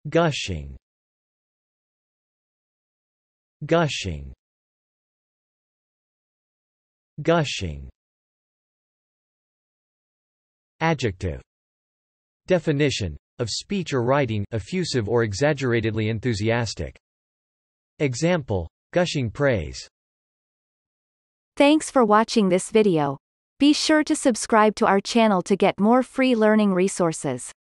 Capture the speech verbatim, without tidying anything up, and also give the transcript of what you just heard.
Gushing. Gushing. Gushing. Adjective. Definition: of speech or writing, effusive or exaggeratedly enthusiastic. Example: gushing praise. Thanks for watching this video. Be sure to subscribe to our channel to get more free learning resources.